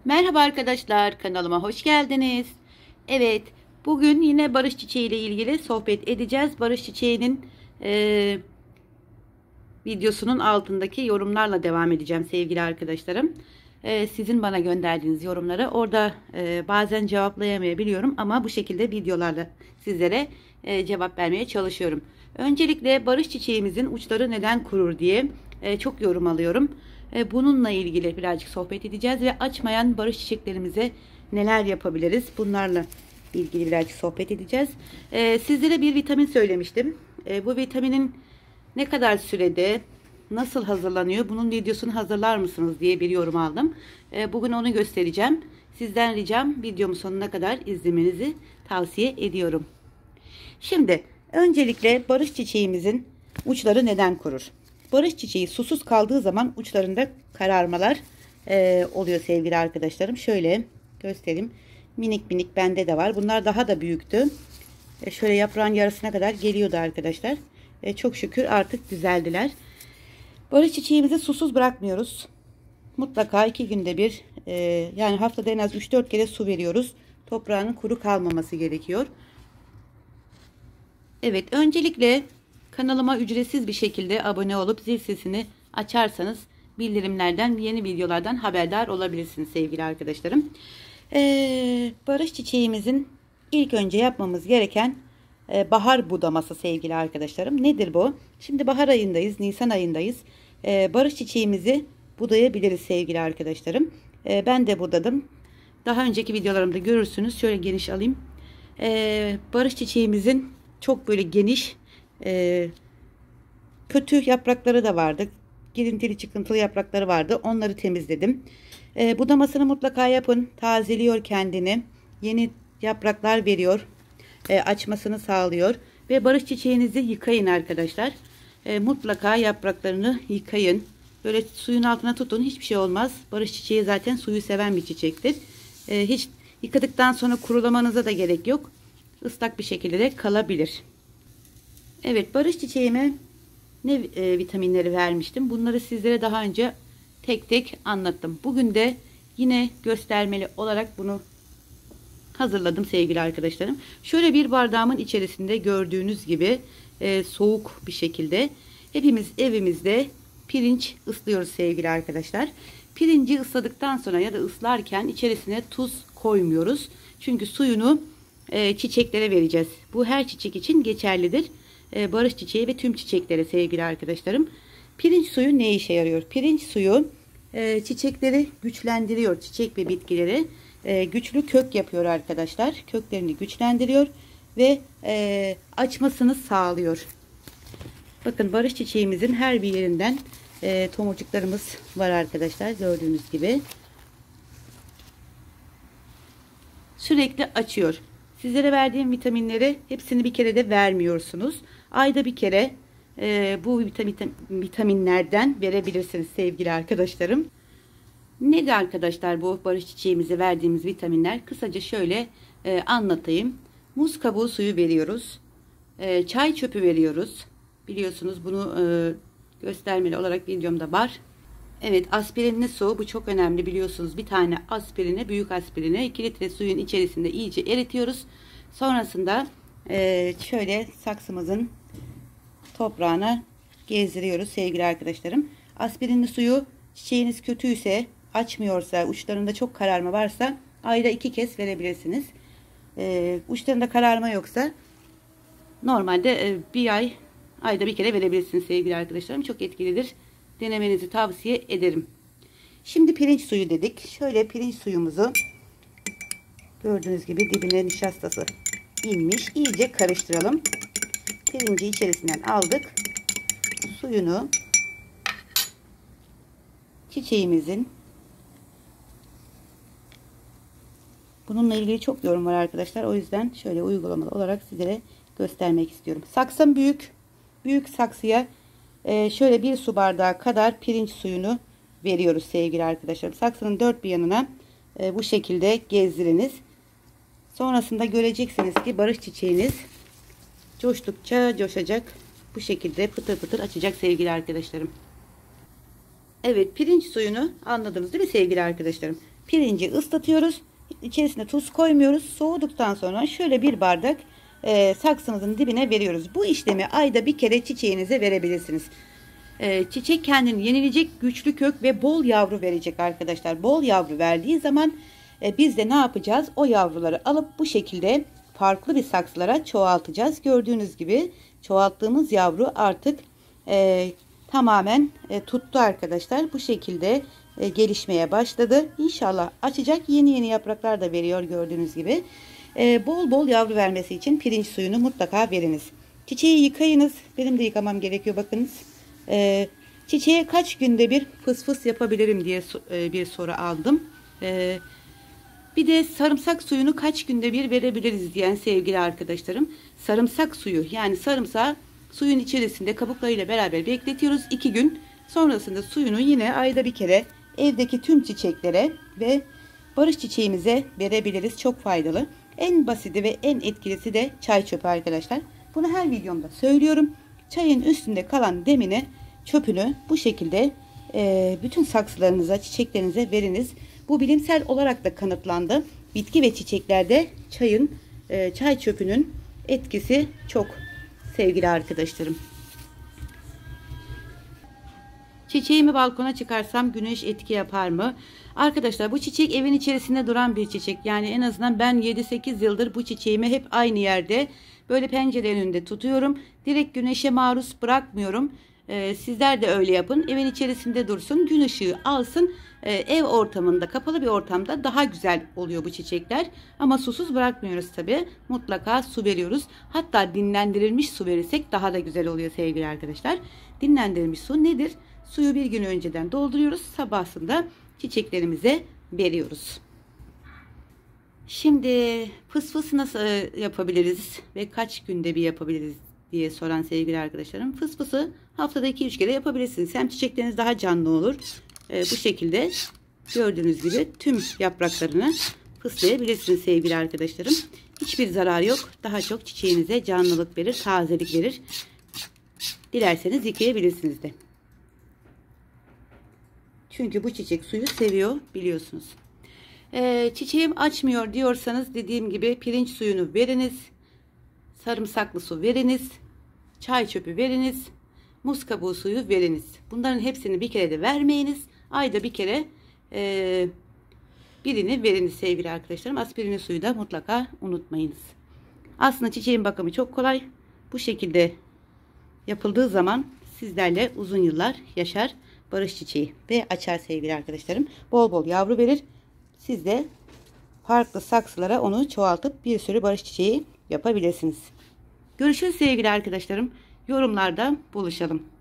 Merhaba arkadaşlar, kanalıma hoş geldiniz. Evet, bugün yine barış çiçeği ile ilgili sohbet edeceğiz. Barış çiçeğinin videosunun altındaki yorumlarla devam edeceğim sevgili arkadaşlarım. Sizin bana gönderdiğiniz yorumları orada bazen cevaplayamayabiliyorum ama bu şekilde videolarla sizlere cevap vermeye çalışıyorum. Öncelikle barış çiçeğimizin uçları neden kurur diye çok yorum alıyorum. Bununla ilgili birazcık sohbet edeceğiz ve açmayan barış çiçeklerimize neler yapabiliriz? Bunlarla ilgili birazcık sohbet edeceğiz. Sizlere bir vitamin söylemiştim. Bu vitaminin ne kadar sürede nasıl hazırlanıyor? Bunun videosunu hazırlar mısınız diye bir yorum aldım. Bugün onu göstereceğim. Sizden ricam videomu sonuna kadar izlemenizi tavsiye ediyorum. Şimdi öncelikle barış çiçeğimizin uçları neden kurur? Barış çiçeği susuz kaldığı zaman uçlarında kararmalar oluyor sevgili arkadaşlarım. Şöyle göstereyim. Minik minik bende de var. Bunlar daha da büyüktü. Şöyle yaprağın yarısına kadar geliyordu arkadaşlar. Çok şükür artık düzeldiler. Barış çiçeğimizi susuz bırakmıyoruz. Mutlaka 2 günde bir yani haftada en az 3-4 kere su veriyoruz. Toprağının kuru kalmaması gerekiyor. Evet, öncelikle kanalıma ücretsiz bir şekilde abone olup zil sesini açarsanız bildirimlerden, yeni videolardan haberdar olabilirsiniz sevgili arkadaşlarım. Barış çiçeğimizin ilk önce yapmamız gereken bahar budaması sevgili arkadaşlarım. Nedir bu? Şimdi bahar ayındayız, Nisan ayındayız. Barış çiçeğimizi budayabiliriz sevgili arkadaşlarım. Ben de budadım. Daha önceki videolarımda görürsünüz. Şöyle geniş alayım. Barış çiçeğimizin çok böyle geniş kötü yaprakları da vardı. Girintili çıkıntılı yaprakları vardı. Onları temizledim. Budamasını mutlaka yapın. Tazeliyor kendini. Yeni yapraklar veriyor. Açmasını sağlıyor. Ve barış çiçeğinizi yıkayın arkadaşlar. Mutlaka yapraklarını yıkayın. Böyle suyun altına tutun. Hiçbir şey olmaz. Barış çiçeği zaten suyu seven bir çiçektir. Hiç yıkadıktan sonra kurulamanıza da gerek yok. Islak bir şekilde de kalabilir. Evet, barış çiçeğime ne vitaminleri vermiştim. Bunları sizlere daha önce tek tek anlattım. Bugün de yine göstermeli olarak bunu hazırladım sevgili arkadaşlarım. Şöyle bir bardağımın içerisinde gördüğünüz gibi soğuk bir şekilde hepimiz evimizde pirinç ıslıyoruz sevgili arkadaşlar. Pirinci ısladıktan sonra ya da ıslarken içerisine tuz koymuyoruz. Çünkü suyunu çiçeklere vereceğiz. Bu her çiçek için geçerlidir. Barış çiçeği ve tüm çiçeklere sevgili arkadaşlarım. Pirinç suyu ne işe yarıyor? Pirinç suyu çiçekleri güçlendiriyor. Çiçek ve bitkileri güçlü kök yapıyor arkadaşlar. Köklerini güçlendiriyor ve açmasını sağlıyor. Bakın barış çiçeğimizin her bir yerinden tomurcuklarımız var arkadaşlar. Gördüğünüz gibi. Sürekli açıyor. Sizlere verdiğim vitaminleri hepsini bir kere de vermiyorsunuz. Ayda bir kere bu vitaminlerden verebilirsiniz sevgili arkadaşlarım. Ne de arkadaşlar bu barış çiçeğimize verdiğimiz vitaminler? Kısaca şöyle anlatayım. Muz kabuğu suyu veriyoruz. Çay çöpü veriyoruz. Biliyorsunuz bunu göstermeli olarak videomda var. Evet, aspirinli su, bu çok önemli biliyorsunuz. Bir tane aspirine, büyük aspirine 2 litre suyun içerisinde iyice eritiyoruz. Sonrasında şöyle saksımızın toprağına gezdiriyoruz sevgili arkadaşlarım. Aspirinli suyu çiçeğiniz kötüyse, açmıyorsa, uçlarında çok kararma varsa ayda 2 kez verebilirsiniz. Uçlarında kararma yoksa normalde ayda bir kere verebilirsiniz sevgili arkadaşlarım. Çok etkilidir. Denemenizi tavsiye ederim. Şimdi pirinç suyu dedik. Şöyle pirinç suyumuzu gördüğünüz gibi dibine nişastası inmiş. İyice karıştıralım. Pirinci içerisinden aldık. Suyunu çiçeğimizin, bununla ilgili çok yorum var arkadaşlar. O yüzden şöyle uygulamalı olarak sizlere göstermek istiyorum. Saksım büyük. Büyük saksıya şöyle 1 su bardağı kadar pirinç suyunu veriyoruz sevgili arkadaşlarım. Saksının dört bir yanına bu şekilde gezdiriniz. Sonrasında göreceksiniz ki barış çiçeğiniz coştukça coşacak. Bu şekilde pıtır pıtır açacak sevgili arkadaşlarım. Evet, pirinç suyunu anladınız değil mi sevgili arkadaşlarım? Pirinci ıslatıyoruz. İçerisine tuz koymuyoruz. Soğuduktan sonra şöyle bir bardak saksınızın dibine veriyoruz. Bu işlemi ayda bir kere çiçeğinize verebilirsiniz. Çiçek kendini yenilecek, güçlü kök ve bol yavru verecek arkadaşlar. Bol yavru verdiği zaman biz de ne yapacağız? O yavruları alıp bu şekilde farklı bir saksılara çoğaltacağız. Gördüğünüz gibi çoğalttığımız yavru artık tamamen tuttu arkadaşlar. Bu şekilde gelişmeye başladı. İnşallah açacak, yeni yeni yapraklar da veriyor gördüğünüz gibi. Bol bol yavru vermesi için pirinç suyunu mutlaka veriniz. Çiçeği yıkayınız. Benim de yıkamam gerekiyor, bakınız. Çiçeğe kaç günde bir fıs fıs yapabilirim diye bir soru aldım. Bir de sarımsak suyunu kaç günde bir verebiliriz diyen sevgili arkadaşlarım. Sarımsak suyu, yani sarımsağı suyun içerisinde kabuklarıyla beraber bekletiyoruz 2 gün. Sonrasında suyunu yine ayda bir kere evdeki tüm çiçeklere ve barış çiçeğimize verebiliriz. Çok faydalı. En basiti ve en etkilisi de çay çöpü arkadaşlar. Bunu her videomda söylüyorum. Çayın üstünde kalan demini, çöpünü bu şekilde bütün saksılarınıza, çiçeklerinize veriniz. Bu bilimsel olarak da kanıtlandı. Bitki ve çiçeklerde çay çöpünün etkisi çok sevgili arkadaşlarım. Çiçeğimi balkona çıkarsam güneş etki yapar mı? Arkadaşlar bu çiçek evin içerisinde duran bir çiçek. Yani en azından ben 7-8 yıldır bu çiçeğimi hep aynı yerde böyle pencere önünde tutuyorum. Direkt güneşe maruz bırakmıyorum. Sizler de öyle yapın. Evin içerisinde dursun, gün ışığı alsın. Ev ortamında, kapalı bir ortamda daha güzel oluyor bu çiçekler. Ama susuz bırakmıyoruz tabi. Mutlaka su veriyoruz. Hatta dinlendirilmiş su verirsek daha da güzel oluyor sevgili arkadaşlar. Dinlendirilmiş su nedir? Suyu bir gün önceden dolduruyoruz. Sabahında çiçeklerimize veriyoruz. Şimdi fıs fıs nasıl yapabiliriz ve kaç günde bir yapabiliriz diye soran sevgili arkadaşlarım. Fıs fısı haftada 2-3 kere yapabilirsiniz. Hem çiçekleriniz daha canlı olur. Bu şekilde gördüğünüz gibi tüm yapraklarını fıslayabilirsiniz sevgili arkadaşlarım. Hiçbir zararı yok. Daha çok çiçeğinize canlılık verir, tazelik verir. Dilerseniz yıkayabilirsiniz de. Çünkü bu çiçek suyu seviyor biliyorsunuz. Çiçeğim açmıyor diyorsanız dediğim gibi pirinç suyunu veriniz. Sarımsaklı su veriniz. Çay çöpü veriniz. Muz kabuğu suyu veriniz. Bunların hepsini bir kere de vermeyiniz. Ayda bir kere birini veriniz sevgili arkadaşlarım. Aspirin suyu da mutlaka unutmayınız. Aslında çiçeğin bakımı çok kolay. Bu şekilde yapıldığı zaman sizlerle uzun yıllar yaşar barış çiçeği ve açar sevgili arkadaşlarım. Bol bol yavru verir. Siz de farklı saksılara onu çoğaltıp bir sürü barış çiçeği yapabilirsiniz. Görüşürüz sevgili arkadaşlarım. Yorumlarda buluşalım.